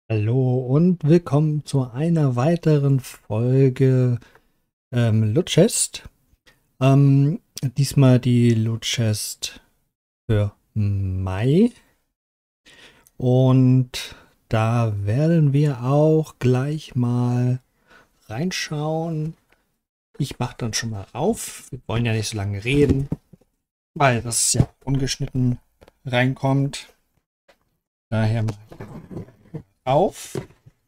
Hallo und willkommen zu einer weiteren Folge Lootchest. Diesmal die Lootchest für Mai. Und da werden wir auch gleich mal reinschauen. Ich mache dann schon mal auf. Wir wollen ja nicht so lange reden, weil das ja ungeschnitten reinkommt. Daher mache ich auf.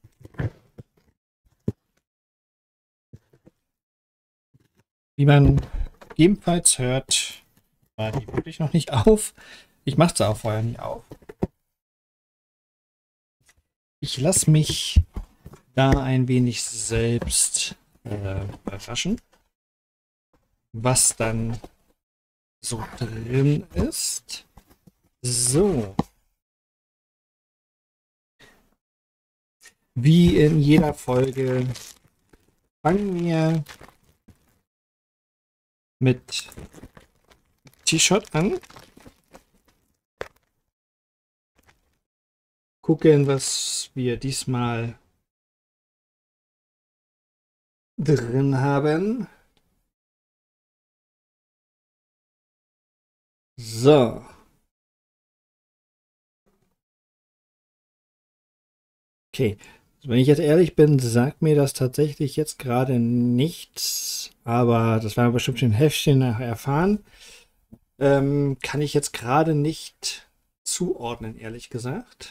Wie man ebenfalls hört, war die wirklich noch nicht auf. Ich mache es auch vorher nicht auf. Ich lasse mich da ein wenig selbst überraschen, was dann so drin ist. So, wie in jeder Folge fangen wir mit T-Shirt an. Gucken, was wir diesmal drin haben. So. Okay. Wenn ich jetzt ehrlich bin, sagt mir das tatsächlich jetzt gerade nichts. Aber das werden wir bestimmt im Heftchen nachher erfahren. Kann ich jetzt gerade nicht zuordnen, ehrlich gesagt.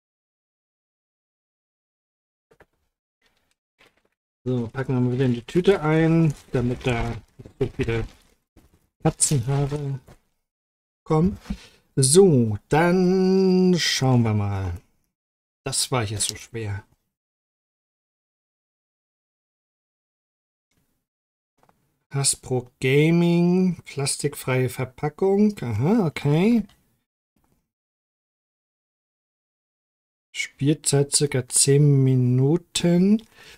So, packen wir mal wieder in die Tüte ein, damit da wieder Katzenhaare kommen. So, dann schauen wir mal. Das war jetzt so schwer. Hasbro Gaming, plastikfreie Verpackung. Aha, okay. Spielzeit circa 10 Minuten.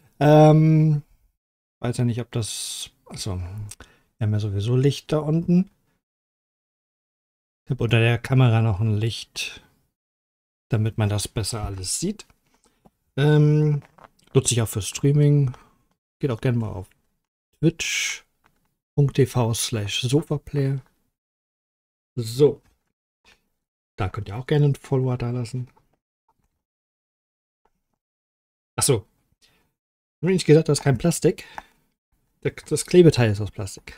Weiß ja nicht, ob das. Also, wir haben ja sowieso Licht da unten. Ich habe unter der Kamera noch ein Licht, damit man das besser alles sieht. Nutze ich auch für Streaming. Geht auch gerne mal auf twitch.tv/sofaplayer. So, da könnt ihr auch gerne einen Follower da lassen. Achso, habe ich nicht gesagt, das ist kein Plastik. Das Klebeteil ist aus Plastik.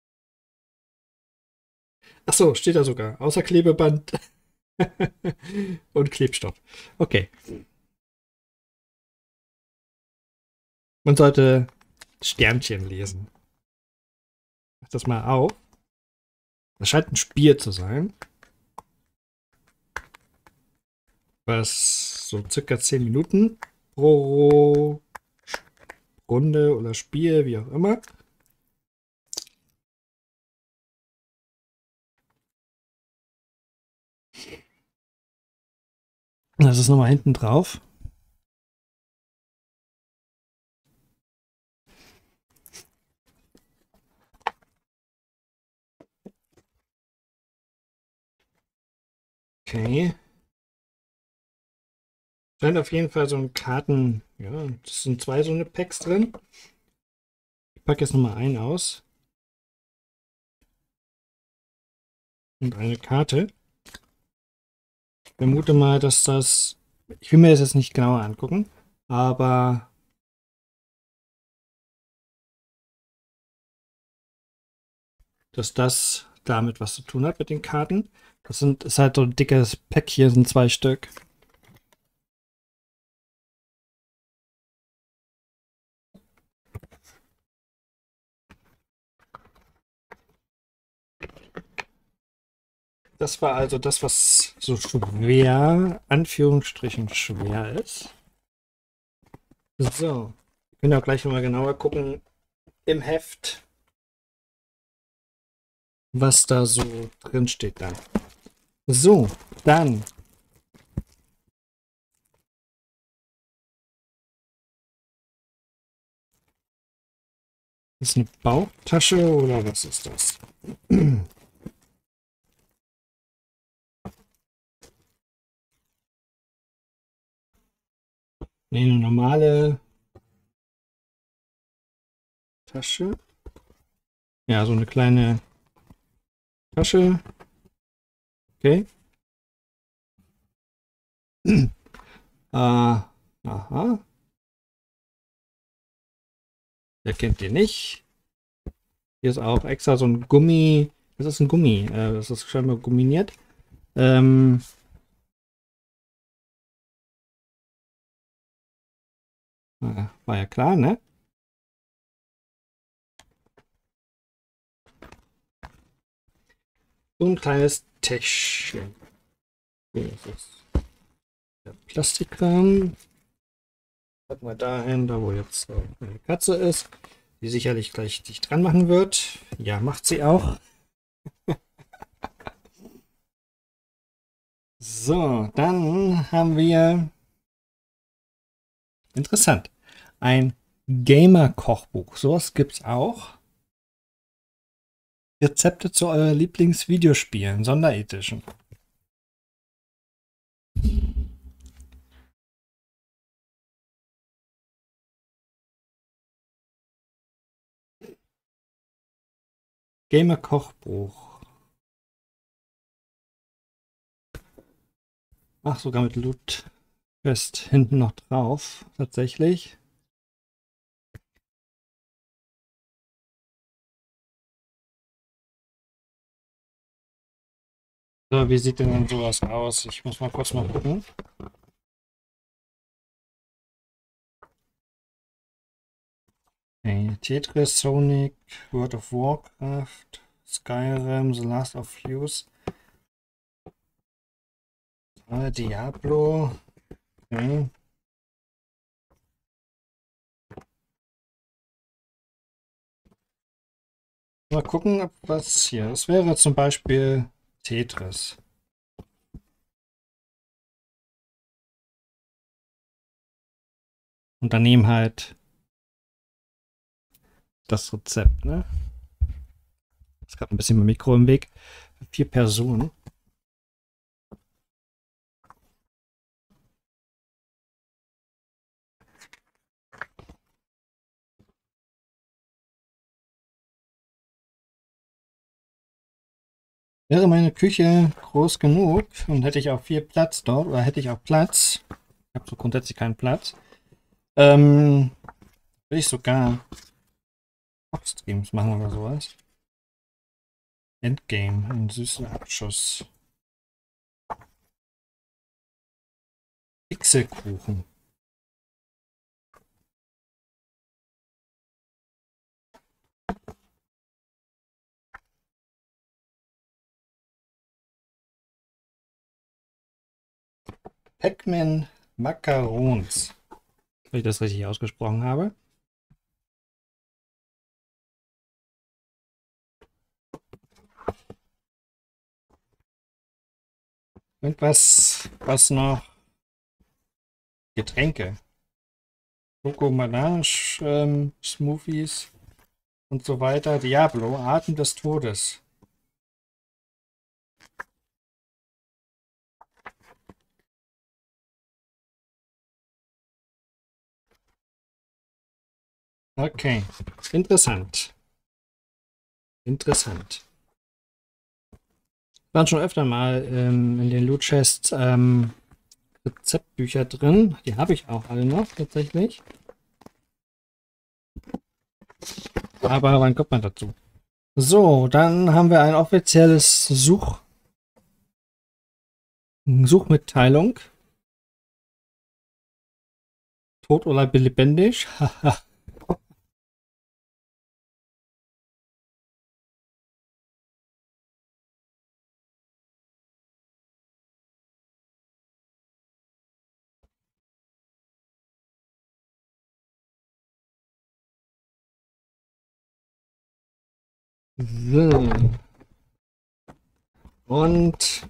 Achso, steht da sogar. Außer Klebeband und Klebstoff. Okay. Man sollte Sternchen lesen. Mach das mal auf. Das scheint ein Spiel zu sein, was so circa 10 Minuten pro Runde oder Spiel, wie auch immer. Das ist nochmal hinten drauf. Okay. Scheint auf jeden Fall so ein Karten. Ja, das sind zwei so eine Packs drin. Ich packe jetzt nochmal einen aus. Und eine Karte. Ich vermute mal, dass das. Ich will mir das jetzt nicht genauer angucken, aber dass das damit was zu tun hat mit den Karten. Ist halt so ein dickes Pack hier, sind zwei Stück. Das war also das, was so schwer, Anführungsstrichen schwer ist. So, wir können auch gleich nochmal genauer gucken im Heft, was da so drin steht dann. So, dann. Ist eine Bauchtasche oder was ist das? Nee, eine normale Tasche. Ja, so eine kleine Tasche. Okay. Aha. Wer kennt den nicht? Hier ist auch extra so ein Gummi. Das ist ein Gummi. Das ist scheinbar gumminiert. Ähm, war ja klar, ne? So ein kleines Täschchen. Hier ist es. Der Plastikrahmen. Packen wir dahin, da wo jetzt eine Katze ist, die sicherlich gleich dich dran machen wird. Ja, macht sie auch. So, dann haben wir, interessant, ein Gamer-Kochbuch. Sowas gibt es auch. Rezepte zu euren Lieblingsvideospielen, Sonderedition. Gamer-Kochbuch. Ach, sogar mit Loot Quest hinten noch drauf, tatsächlich. So, wie sieht denn sowas aus? Ich muss mal kurz mal gucken. Okay, Tetris, Sonic, World of Warcraft, Skyrim, The Last of Us, Diablo. Okay. Mal gucken, ob was hier. Das wäre zum Beispiel Tetris. Und daneben halt das Rezept, ne? Es gab ein bisschen mein Mikro im Weg. 4 Personen. Wäre meine Küche groß genug und hätte ich auch viel Platz dort, oder hätte ich auch Platz, ich habe so grundsätzlich keinen Platz, will ich sogar Kochstreams machen oder sowas. Endgame, ein süßer Abschuss. Pixelkuchen. Pac-Man Macarons. Wenn ich das richtig ausgesprochen habe. Irgendwas, was noch? Getränke. Schokomanage, Smoothies und so weiter. Diablo, Atem des Todes. Okay, interessant. Interessant. Waren schon öfter mal in den Loot Chests Rezeptbücher drin. Die habe ich auch alle noch tatsächlich. Aber wann kommt man dazu? So, dann haben wir ein offizielles Suchmitteilung. Tot oder lebendig? So. Und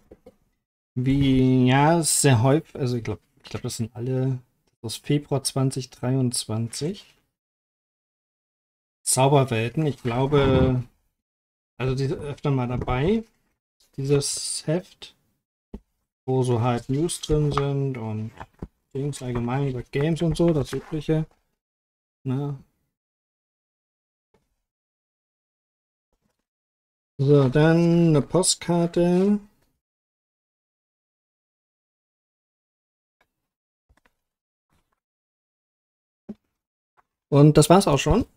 wie, ja, sehr häufig, also ich glaube, das sind alle aus Februar 2023. Zauberwelten, ich glaube, also die sind öfter mal dabei, dieses Heft, wo so halt News drin sind und Dings allgemein über Games und so, das Übliche. Na. So, dann eine Postkarte. Und das war's auch schon.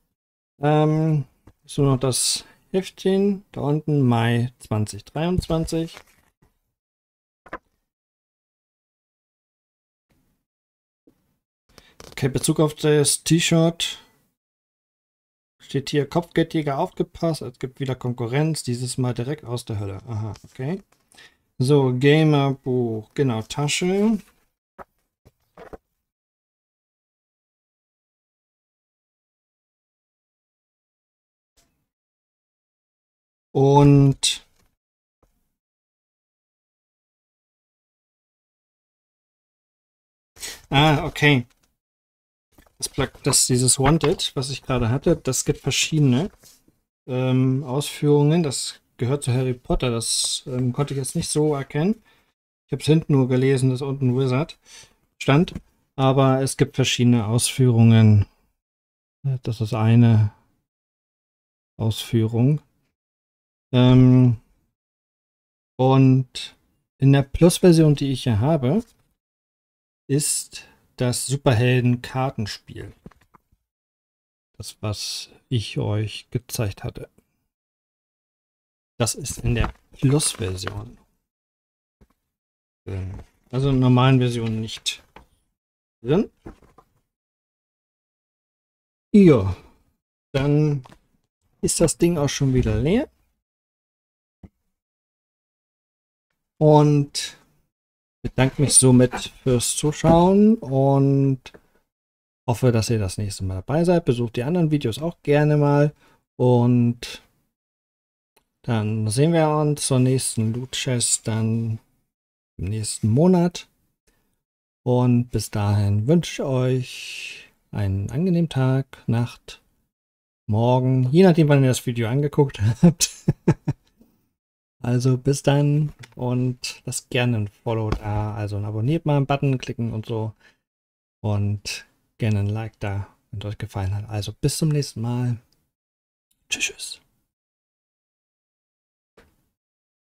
So noch das Heftchen. Da unten Mai 2023. Okay, Bezug auf das T-Shirt steht hier Kopfgeldjäger aufgepasst. Es gibt wieder Konkurrenz, dieses Mal direkt aus der Hölle. Aha, okay. So, Gamerbuch, genau, Tasche. Und okay. Dieses Wanted, was ich gerade hatte, das gibt verschiedene Ausführungen. Das gehört zu Harry Potter. Das konnte ich jetzt nicht so erkennen. Ich habe es hinten nur gelesen, dass unten Wizard stand. Aber es gibt verschiedene Ausführungen. Das ist eine Ausführung. Und in der Plus-Version, die ich hier habe, ist das Superhelden-Kartenspiel. Das, was ich euch gezeigt hatte. Das ist in der Plus-Version. Also in der normalen Version nicht drin. Ja, dann ist das Ding auch schon wieder leer. Und bedanke mich somit fürs Zuschauen und hoffe, dass ihr das nächste Mal dabei seid. Besucht die anderen Videos auch gerne mal. Und dann sehen wir uns zur nächsten Loot Chest dann im nächsten Monat. Und bis dahin wünsche ich euch einen angenehmen Tag, Nacht, Morgen, je nachdem, wann ihr das Video angeguckt habt. Also bis dann und lasst gerne ein Follow da, also ein Abonniert mal einen Button klicken und so. Und gerne ein Like da, wenn es euch gefallen hat. Also bis zum nächsten Mal. Tschüss.